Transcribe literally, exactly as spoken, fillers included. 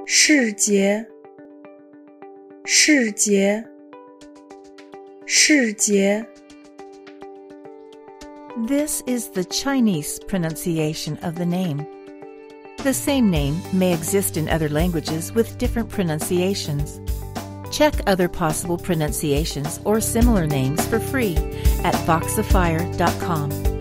世杰，世杰，世杰。 This is the Chinese pronunciation of the name. The same name may exist in other languages with different pronunciations. Check other possible pronunciations or similar names for free at voxifier dot com.